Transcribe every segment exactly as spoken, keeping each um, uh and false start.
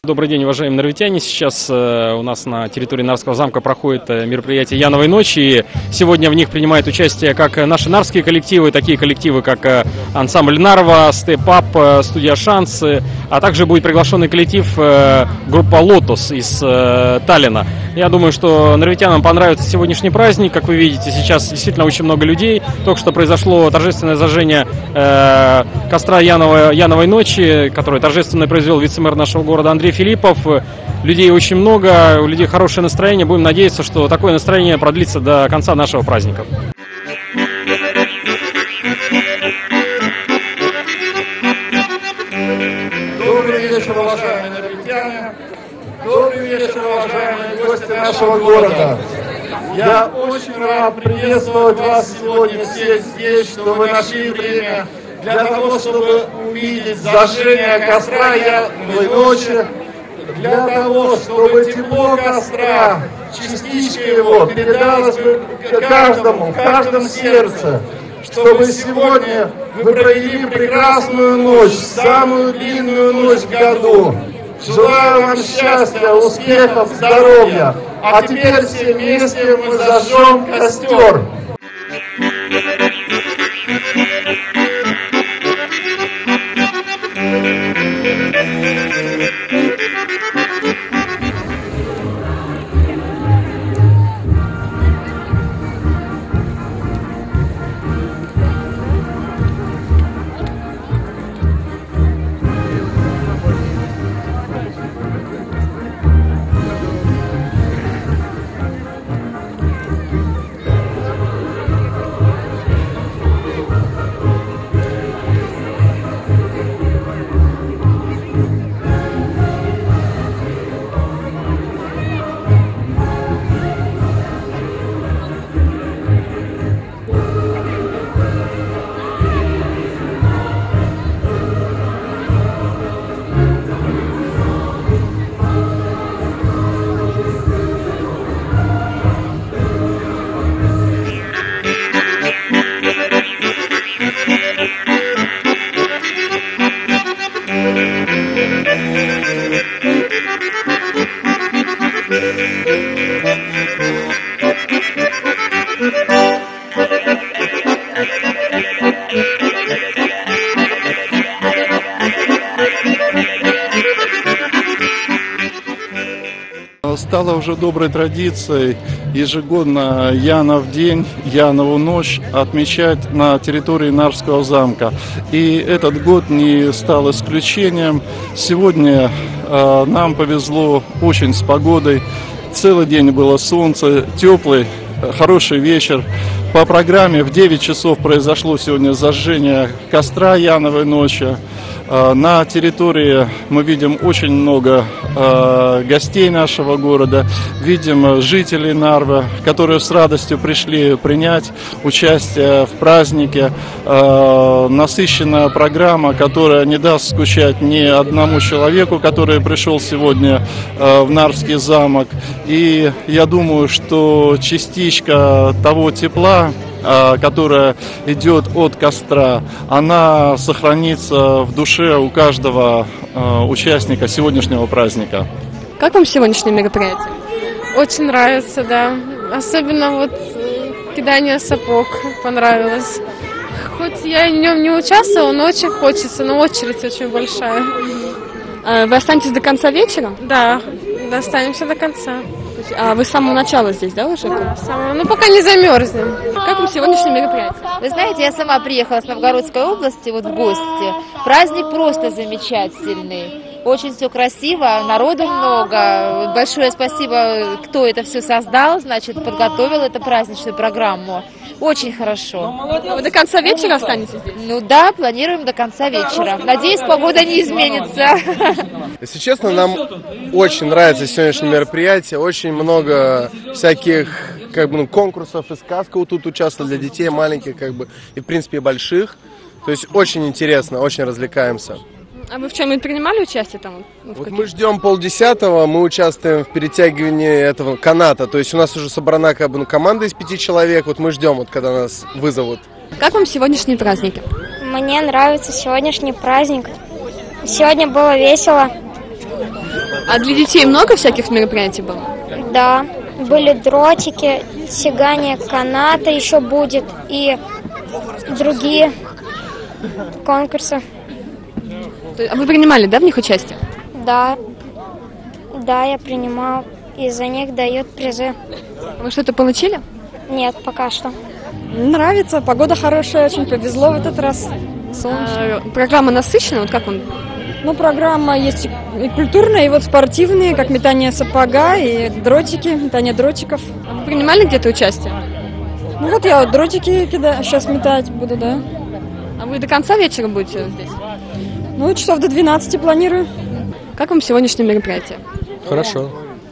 Добрый день, уважаемые нарвитяне. Сейчас э, у нас на территории Нарвского замка проходит э, мероприятие Яновой ночи. И сегодня в них принимают участие как наши нарвские коллективы, такие коллективы, как э, ансамбль Нарва, Step Up, э, студия Шансы, а также будет приглашенный коллектив э, группа Лотос из э, Таллина. Я думаю, что нарвитянам понравится сегодняшний праздник. Как вы видите, сейчас действительно очень много людей. Только что произошло торжественное зажжение э, костра Яновой, Яновой ночи, которое торжественно произвел вице-мэр нашего города Андрей Филиппов. Людей очень много, у людей хорошее настроение. Будем надеяться, что такое настроение продлится до конца нашего праздника. Добрый вечер, уважаемые нарвитяне. Добрый вечер, уважаемые гости нашего города. Я очень рад приветствовать вас сегодня все здесь, что вы нашли время для того, чтобы увидеть зажжение костра Яновой ночи, для того, чтобы тепло костра, частичка его, передалась бы каждому, в каждом сердце, чтобы сегодня вы провели прекрасную ночь, самую длинную ночь в году. Желаю вам счастья, успехов, здоровья. А теперь все вместе мы зажжем костер. Стало уже доброй традицией ежегодно Янов день, Янову ночь отмечать на территории Нарвского замка. И этот год не стал исключением. Сегодня э, нам повезло очень с погодой. Целый день было солнце, теплый, хороший вечер. По программе в девять часов произошло сегодня зажжение костра Яновой ночи. На территории мы видим очень много э, гостей нашего города, видим жителей Нарвы, которые с радостью пришли принять участие в празднике. Э, насыщенная программа, которая не даст скучать ни одному человеку, который пришел сегодня э, в Нарвский замок. И я думаю, что частичка того тепла, которая идет от костра, она сохранится в душе у каждого участника сегодняшнего праздника. Как вам сегодняшнее мероприятие? Очень нравится, да. Особенно вот кидание сапог понравилось. Хоть я в нем не участвовала, но очень хочется, но очередь очень большая. Вы останетесь до конца вечера? Да, останемся до конца. А вы с самого начала здесь, да, уже? Да, самого, ну пока не замерзнем. Как вам сегодняшнее мероприятие? Вы знаете, я сама приехала с Новгородской области вот в гости. Праздник просто замечательный. Очень все красиво, народу много. Большое спасибо, кто это все создал, значит, подготовил эту праздничную программу. Очень хорошо. А вы до конца вечера останетесь здесь? Ну да, планируем до конца вечера. Надеюсь, погода не изменится. Если честно, нам очень нравится сегодняшнее мероприятие. Очень много всяких как бы, ну, конкурсов и сказок вот тут участвовали для детей маленьких, как бы, и в принципе и больших. То есть очень интересно, очень развлекаемся. А вы в чем-нибудь принимали участие там? Ну, вот мы ждем полдесятого, мы участвуем в перетягивании этого каната. То есть у нас уже собрана как бы, ну, команда из пяти человек. Вот мы ждем, вот, когда нас вызовут. Как вам сегодняшние праздники? Мне нравится сегодняшний праздник. Сегодня было весело. А для детей много всяких мероприятий было? Да, были дротики, тягание каната еще будет и другие конкурсы. А вы принимали, да, в них участие? Да, да, я принимал, и за них дают призы. Вы что-то получили? Нет, пока что. Нравится, погода хорошая, очень повезло в этот раз. А, программа насыщена, вот как он? Ну, программа есть и культурная, и вот спортивные, как метание сапога, и дротики, метание дротиков. А вы принимали где-то участие? Ну вот я вот дротики кидаю, сейчас метать буду, да. А вы до конца вечера будете здесь? Ну, часов до двенадцати планирую. Как вам сегодняшнее мероприятие? Хорошо.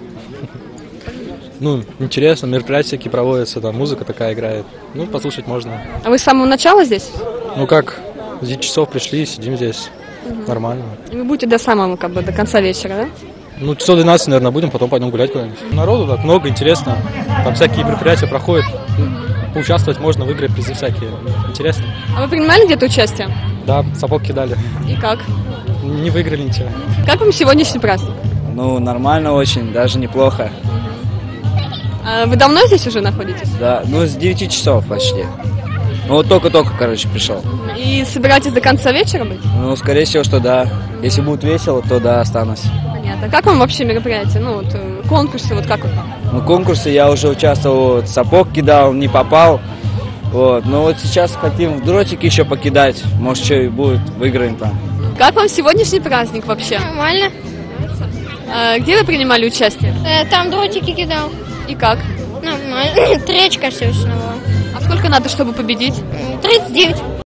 Ну, интересно, мероприятия какие проводятся, там музыка такая играет. Ну, послушать можно. А вы с самого начала здесь? Ну как, с девяти часов пришли, сидим здесь. Угу. Нормально. И вы будете до самого, как бы, до конца вечера, да? Ну, часов двенадцать, наверное, будем, потом пойдем гулять куда-нибудь. Народу так много, интересно. Там всякие мероприятия проходят. Поучаствовать можно, выиграть призы всякие. Интересно. А вы принимали где-то участие? Да, сапог кидали. И как? Не выиграли ничего. Как вам сегодняшний праздник? Ну, нормально очень, даже неплохо. А вы давно здесь уже находитесь? Да, ну с девяти часов почти. Ну вот только-только, короче, пришел. И собираетесь до конца вечера быть? Ну, скорее всего, что да. Если будет весело, то да, останусь. Понятно. Как вам вообще мероприятие? Ну, вот конкурсы, вот как вот? Ну, конкурсы я уже участвовал, вот, сапог кидал, не попал. Вот. Но вот сейчас хотим в дротики еще покидать. Может, что и будет, выиграем там. Как вам сегодняшний праздник вообще? Нормально. А где вы принимали участие? Э, там дротики кидал. И как? Нормально. Тречка все снова. А сколько надо, чтобы победить? тридцать девять.